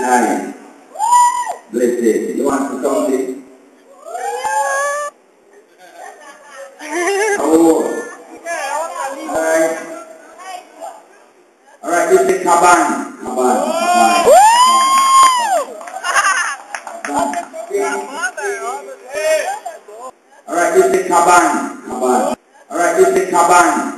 Alright. Bless it. You want to something? Oh. Alright. Alright, this is Kaban. Alright, this is Kaban. Alright, this is Kaban.